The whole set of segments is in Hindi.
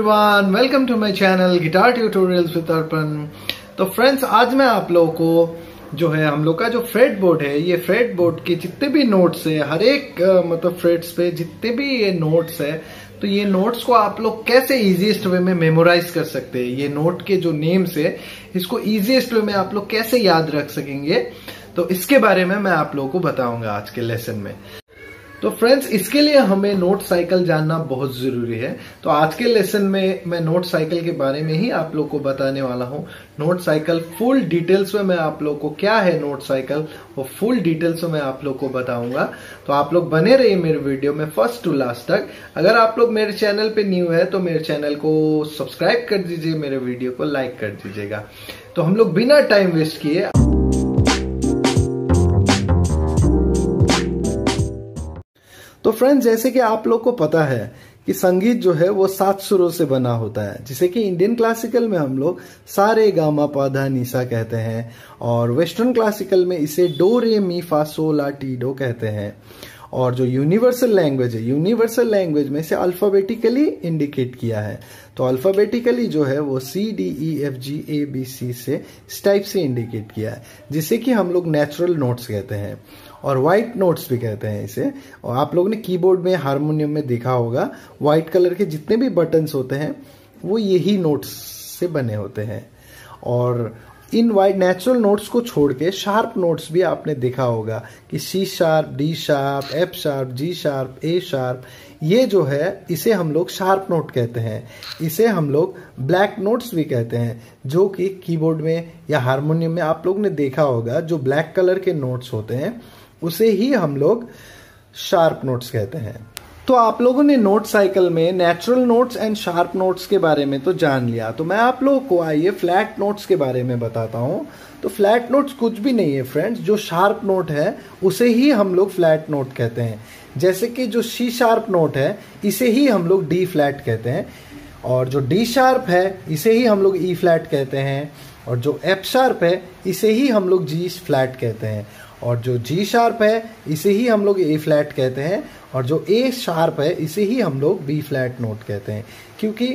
Everyone, welcome to my channel guitar tutorials with Arpan. तो फ्रेंड्स, आज मैं आप लोगों को जो है हम लोग का जो फ्रेट बोर्ड है, ये फ्रेट बोर्ड के जितने भी नोट्स है, हर एक मतलब फ्रेट्स पे जितने भी ये नोट्स है, तो ये नोट्स को आप लोग कैसे इजीएस्ट वे में मेमोराइज कर सकते हैं। ये नोट के जो नेम्स है, इसको इजीएस्ट वे में आप लोग कैसे याद रख सकेंगे, तो इसके बारे में मैं आप लोगों को बताऊंगा आज के लेसन में। तो फ्रेंड्स, इसके लिए हमें नोट साइकिल जानना बहुत जरूरी है। तो आज के लेसन में मैं नोट साइकिल के बारे में ही आप लोग को बताने वाला हूं। नोट साइकिल फुल डिटेल्स में मैं आप लोग को क्या है नोट साइकिल, वो फुल डिटेल्स में मैं आप लोग को बताऊंगा। तो आप लोग बने रहिए मेरे वीडियो में फर्स्ट टू लास्ट तक। अगर आप लोग मेरे चैनल पे न्यू है तो मेरे चैनल को सब्सक्राइब कर दीजिए, मेरे वीडियो को लाइक कर दीजिएगा। तो हम लोग बिना टाइम वेस्ट किए तो फ्रेंड्स, जैसे कि आप लोग को पता है कि संगीत जो है वो 7 सुरों से बना होता है, जिसे कि इंडियन क्लासिकल में हम लोग सा रे गा मा पा धा नी सा कहते हैं, और वेस्टर्न क्लासिकल में इसे डो रे मी फा सो ला टी डो कहते हैं। और जो यूनिवर्सल लैंग्वेज है, यूनिवर्सल लैंग्वेज में से अल्फाबेटिकली इंडिकेट किया है। तो अल्फाबेटिकली जो है वो CDEFGABC से इस टाइप से इंडिकेट किया है, जिसे कि हम लोग नेचुरल नोट्स कहते हैं और व्हाइट नोट्स भी कहते हैं इसे। और आप लोगों ने कीबोर्ड में, हारमोनियम में देखा होगा, व्हाइट कलर के जितने भी बटन्स होते हैं वो यही नोट्स से बने होते हैं। और इन वाइट नेचुरल नोट्स को छोड़ के शार्प नोट्स भी आपने देखा होगा कि C sharp, D sharp, F sharp, G sharp, A sharp, ये जो है इसे हम लोग शार्प नोट कहते हैं। इसे हम लोग ब्लैक नोट्स भी कहते हैं, जो कि कीबोर्ड में या हारमोनियम में आप लोग ने देखा होगा, जो ब्लैक कलर के नोट्स होते हैं उसे ही हम लोग शार्प नोट्स कहते हैं। तो आप लोगों ने नोट साइकिल में natural notes and sharp notes के बारे में तो जान लिया। तो मैं आप लोगों को आइए फ्लैट नोट्स के बारे में बताता हूं। तो फ्लैट नोट्स कुछ भी नहीं है फ्रेंड्स, जो शार्प नोट है उसे ही हम लोग फ्लैट नोट कहते हैं। जैसे कि जो C शार्प नोट है इसे ही हम लोग D फ्लैट कहते हैं, और जो D शार्प है इसे ही हम लोग E फ्लैट कहते हैं, और जो F शार्प है इसे ही हम लोग G फ्लैट कहते हैं, और जो G शार्प है इसे ही हम लोग A फ्लैट कहते हैं, और जो A शार्प है इसे ही हम लोग B फ्लैट नोट कहते हैं। क्योंकि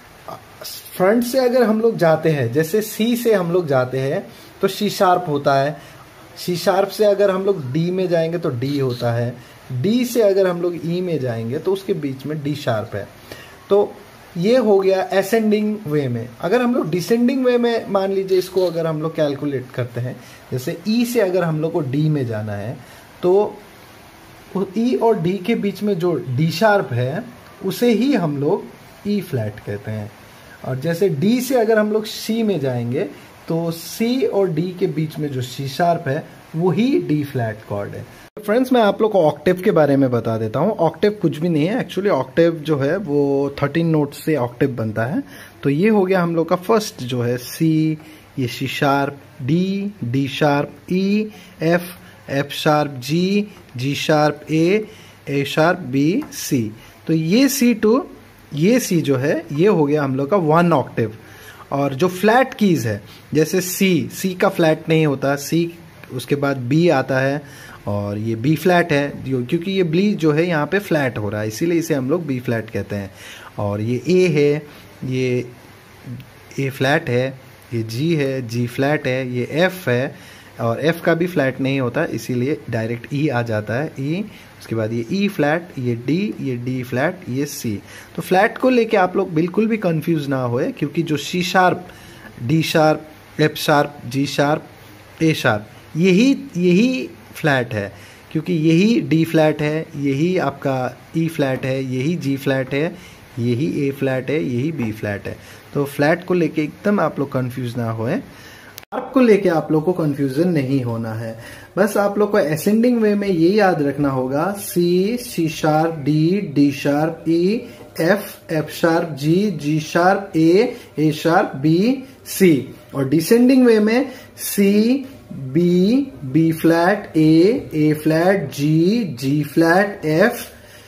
फ्रंट से अगर हम लोग जाते हैं, जैसे C से हम लोग जाते हैं तो C शार्प होता है, C शार्प से अगर हम लोग D में जाएंगे तो D होता है, D से अगर हम लोग E में जाएंगे तो उसके बीच में D शार्प है। तो ये हो गया असेंडिंग वे में। अगर हम लोग डिसेंडिंग वे में मान लीजिए इसको अगर हम लोग कैलकुलेट करते हैं, जैसे E से अगर हम लोग को D में जाना है तो E और D के बीच में जो D शार्प है उसे ही हम लोग E फ्लैट कहते हैं। और जैसे D से अगर हम लोग C में जाएंगे तो C और D के बीच में जो C शार्प है वही D फ्लैट कॉर्ड है। फ्रेंड्स, मैं आप लोग को ऑक्टेव के बारे में बता देता हूँ। ऑक्टेव कुछ भी नहीं है, एक्चुअली ऑक्टेव जो है वो 13 नोट्स से ऑक्टेव बनता है। तो ये हो गया हम लोग का फर्स्ट जो है C, ये C sharp, D, D sharp, E, F, F sharp, G, G sharp, A sharp, B, C। तो ये C टू ये C जो है ये हो गया हम लोग का 1 ऑक्टेव। और जो फ्लैट कीज है, जैसे C का फ्लैट नहीं होता, C उसके बाद B आता है, और ये B फ्लैट है, क्योंकि ये B जो है यहाँ पे फ्लैट हो रहा है, इसीलिए इसे हम लोग B फ्लैट कहते हैं। और ये A है, ये A फ्लैट है, ये G है, G फ्लैट है, ये F है, और F का भी फ्लैट नहीं होता, इसीलिए डायरेक्ट E आ जाता है, E। उसके बाद ये E फ्लैट, ये D फ्लैट, ये C। तो फ्लैट को लेके आप लोग बिल्कुल भी कंफ्यूज ना होए, क्योंकि जो C sharp, D sharp, F sharp, G sharp, A sharp, यही फ्लैट है, क्योंकि यही D फ्लैट है, यही आपका E फ्लैट है, यही G फ्लैट है, यही A फ्लैट है, यही B फ्लैट है। तो फ्लैट को लेके एकदम आप लोग कंफ्यूज ना होए। शार्प को लेके आप लोग को कंफ्यूजन नहीं होना है। बस आप लोग को असेंडिंग वे में ये याद रखना होगा, C sharp, D sharp, E, F sharp, G sharp, A sharp, B, C। और डिसेंडिंग वे में C, B flat, A flat, G flat, F,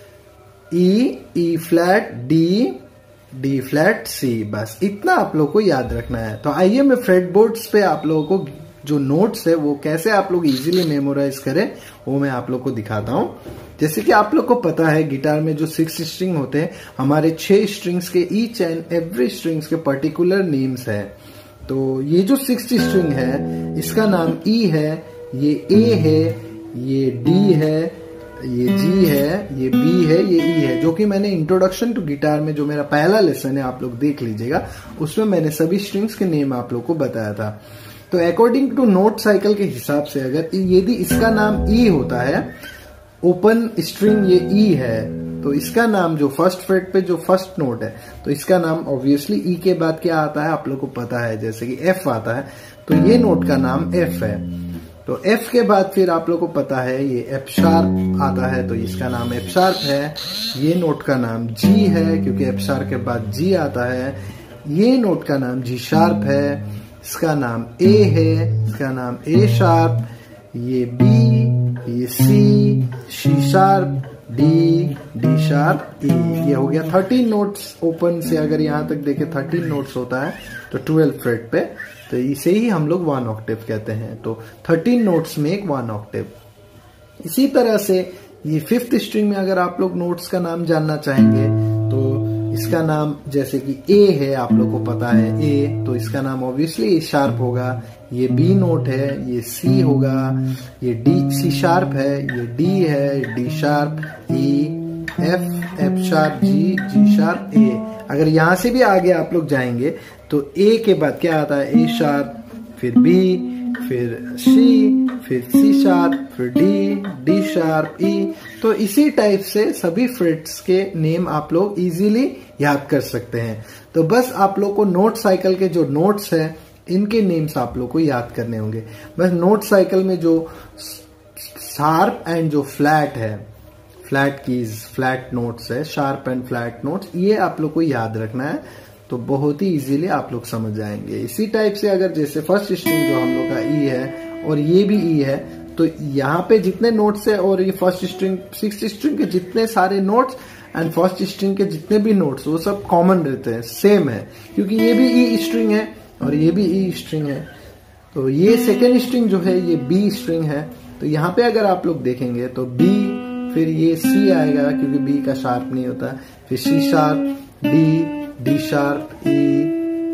E flat, D flat, C। बस इतना आप लोग को याद रखना है। तो आइए मैं फ्रेट बोर्ड्स पे आप लोगों को जो नोट्स है वो कैसे आप लोग इजीली मेमोराइज करें वो मैं आप लोग को दिखाता हूँ। जैसे कि आप लोग को पता है गिटार में जो 6 स्ट्रिंग होते हैं, हमारे 6 स्ट्रिंग्स के ईच एंड एवरी स्ट्रिंग्स के पर्टिकुलर नेम्स है। तो ये जो 6 स्ट्रिंग है इसका नाम ई है, ये ए है, ये डी है, ये जी है, ये बी है, ये ई है, जो कि मैंने इंट्रोडक्शन टू गिटार में जो मेरा पहला लेसन है आप लोग देख लीजिएगा, उसमें मैंने सभी स्ट्रिंग्स के नेम आप लोग को बताया था। तो अकॉर्डिंग टू नोट साइकिल के हिसाब से अगर यदि इसका नाम ई होता है, ओपन स्ट्रिंग ये ई है, तो इसका नाम जो फर्स्ट फ्रेट पे जो फर्स्ट नोट है तो इसका नाम ऑब्वियसली ई के बाद क्या आता है आप लोग को पता है, जैसे कि एफ आता है तो ये नोट का नाम एफ है। तो एफ के बाद फिर आप लोग को पता है ये एफ शार्प आता है तो इसका नाम एफ शार्प है। ये नोट का नाम जी है क्योंकि एफ शार्प के बाद जी आता है। ये नोट का नाम जी शार्प है, इसका नाम ए है, इसका नाम ए शार्प, ये बी, ये C sharp, D sharp, E. ये हो गया 13 नोट्स। ओपन से अगर यहां तक देखे 13 नोट्स होता है तो 12 फ्रेट पे, तो इसे ही हम लोग 1 ऑक्टेव कहते हैं। तो 13 नोट्स में एक 1 ऑक्टेव। इसी तरह से ये 5th स्ट्रिंग में अगर आप लोग नोट्स का नाम जानना चाहेंगे तो इसका नाम जैसे कि ए है, आप लोग को पता है ए, तो इसका नाम ऑब्वियसली ए शार्प होगा। ये बी नोट है, ये सी होगा, ये डी सी शार्प है, ये डी है, D sharp, E, F sharp, G sharp, A. अगर यहां से भी आगे आप लोग जाएंगे तो ए के बाद क्या आता है, ए शार्प, फिर बी, फिर सी, फिर सी शार्प, फिर डी शार्प, ई। तो इसी टाइप से सभी फ्रेट्स के नेम आप लोग इजीली याद कर सकते हैं। तो बस आप लोग को नोट साइकिल के जो नोट्स है इनके नेम्स आप लोग को याद करने होंगे। बस नोट साइकिल में जो शार्प एंड जो फ्लैट है, फ्लैट कीज, फ्लैट नोट्स है, शार्प एंड फ्लैट नोट्स, ये आप लोग को याद रखना है तो बहुत ही इजीली आप लोग समझ जाएंगे। इसी टाइप से अगर जैसे फर्स्ट स्ट्रिंग जो हम लोग का ई है और ये भी ई है, तो यहाँ पे जितने नोट्स है और ये फर्स्ट स्ट्रिंग 6th स्ट्रिंग के जितने सारे नोट्स एंड फर्स्ट स्ट्रिंग के जितने भी नोट्स वो सब कॉमन रहते हैं, सेम है, क्योंकि ये भी ई स्ट्रिंग है और ये भी ई स्ट्रिंग है। तो ये सेकेंड स्ट्रिंग जो है ये बी स्ट्रिंग है। तो यहाँ पे अगर आप लोग देखेंगे तो बी, फिर ये सी आएगा क्योंकि बी का शार्प नहीं होता, फिर C sharp, D sharp, E,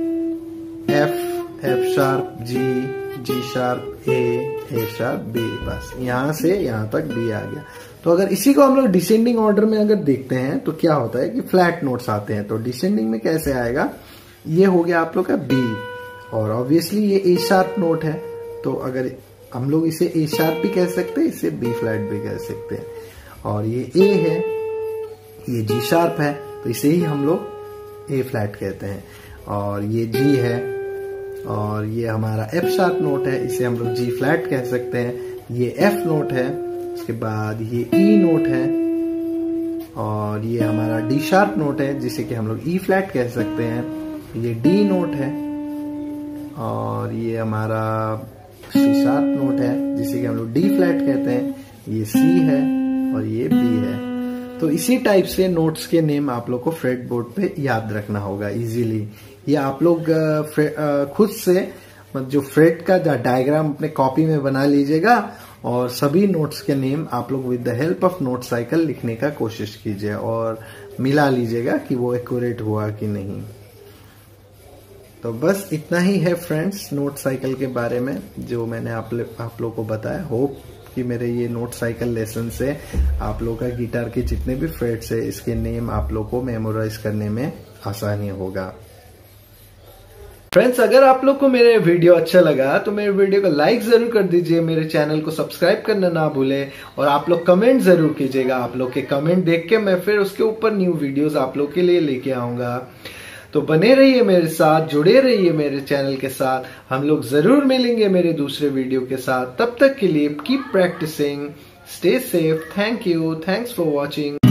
F sharp, G sharp, A sharp, B. बस यहां से यहां तक बी आ गया। तो अगर इसी को हम लोग डिसेंडिंग ऑर्डर में अगर देखते हैं तो क्या होता है कि फ्लैट नोट्स आते हैं। तो डिसेंडिंग में कैसे आएगा, ये हो गया आप लोग का बी, और ऑब्वियसली ये ए शार्प नोट है तो अगर हम लोग इसे ए शार्प भी कह सकते हैं, इसे बी फ्लैट भी कह सकते हैं। और ये ए है, ये जी शार्प है तो इसे ही हम लोग ए फ्लैट कहते हैं। और ये जी है और ये हमारा एफ शार्प नोट है, इसे हम लोग जी फ्लैट कह सकते हैं। ये एफ नोट है, उसके बाद ये ई नोट है और ये हमारा डी शार्प नोट है जिसे कि हम लोग ई फ्लैट कह सकते हैं। ये डी नोट है और ये हमारा सी शार्प नोट है जिसे कि हम लोग डी फ्लैट कहते हैं। ये सी है और ये बी है। तो इसी टाइप से नोट्स के नेम आप लोग को फ्रेट बोर्ड पे याद रखना होगा इजीली। ये आप लोग खुद से जो फ्रेट का डायग्राम अपने कॉपी में बना लीजिएगा और सभी नोट्स के नेम आप लोग with the help of note cycle लिखने का कोशिश कीजिए और मिला लीजिएगा कि वो एक्यूरेट हुआ कि नहीं। तो बस इतना ही है फ्रेंड्स नोट साइकिल के बारे में जो मैंने आप लोग को बताया। होप कि मेरे ये नोट साइकिल लेसन से आप लोग का गिटार के जितने भी फ्रेट्स है इसके नेम आप लोग को मेमोराइज करने में आसानी होगा। फ्रेंड्स, अगर आप लोग को मेरे वीडियो अच्छा लगा तो मेरे वीडियो को लाइक जरूर कर दीजिए, मेरे चैनल को सब्सक्राइब करना ना भूलें और आप लोग कमेंट जरूर कीजिएगा। आप लोग के कमेंट देख के मैं फिर उसके ऊपर न्यू वीडियोस आप लोग के लिए लेके आऊंगा। तो बने रहिए मेरे साथ, जुड़े रहिए मेरे चैनल के साथ। हम लोग जरूर मिलेंगे मेरे दूसरे वीडियो के साथ। तब तक के लिए keep practising, stay safe. Thank you, thanks for watching.